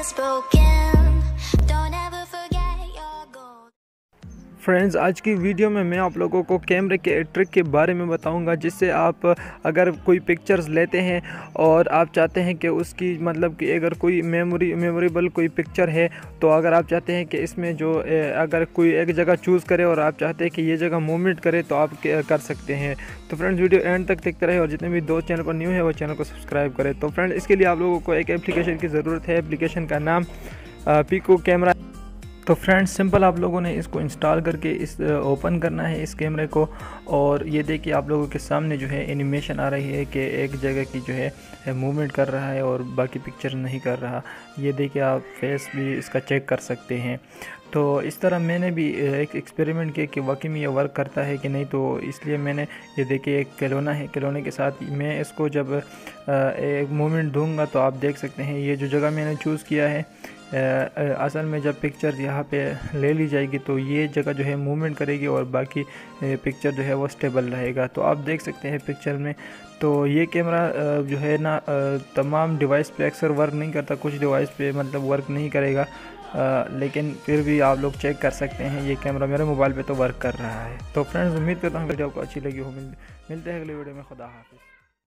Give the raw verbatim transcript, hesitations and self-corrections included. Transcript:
spoken. Don't ever forget your goal. Friends, आज की video में मैं आप लोगों को कैमरे के ट्रिक के बारे में बताऊंगा, जिससे आप अगर कोई पिक्चर्स लेते हैं और आप चाहते हैं कि उसकी मतलब कि अगर कोई मेमोरी मेमोरेबल कोई पिक्चर है, तो अगर आप चाहते हैं कि इसमें जो अगर कोई एक जगह चूज़ करे और आप चाहते हैं कि ये जगह मूवमेंट करे, तो आप कर सकते हैं। तो फ्रेंड्स, वीडियो एंड तक देखते रहे और जितने भी दोस्त चैनल पर न्यू है वो चैनल को सब्सक्राइब करें। तो फ्रेंड्स, इसके लिए आप लोगों को एक एप्लीकेशन की ज़रूरत है। एप्लीकेशन का नाम पिको कैमरा। तो फ्रेंड्स, सिंपल आप लोगों ने इसको इंस्टॉल करके इस ओपन करना है इस कैमरे को, और ये देखिए आप लोगों के सामने जो है एनिमेशन आ रही है कि एक जगह की जो है मूवमेंट कर रहा है और बाकी पिक्चर नहीं कर रहा। ये देखिए आप फेस भी इसका चेक कर सकते हैं। तो इस तरह मैंने भी एक एक्सपेरिमेंट किया कि वाकई में ये वर्क करता है कि नहीं, तो इसलिए मैंने ये देखिए एक खिलौना है, खिलौने के साथ मैं इसको जब एक मूवमेंट दूंगा तो आप देख सकते हैं ये जो जगह मैंने चूज़ किया है, असल में जब पिक्चर यहाँ पे ले ली जाएगी तो ये जगह जो है मूवमेंट करेगी और बाकी पिक्चर जो है वो स्टेबल रहेगा। तो आप देख सकते हैं पिक्चर में। तो ये कैमरा जो है ना तमाम डिवाइस पे अक्सर वर्क नहीं करता, कुछ डिवाइस पे मतलब वर्क नहीं करेगा, आ, लेकिन फिर भी आप लोग चेक कर सकते हैं। ये कैमरा मेरे मोबाइल पे तो वर्क कर रहा है। तो फ्रेंड्स, उम्मीद करता हूँ वीडियो आपको अच्छी लगी हो। मिलते हैं अगले वीडियो में। खुदा हाफिज़।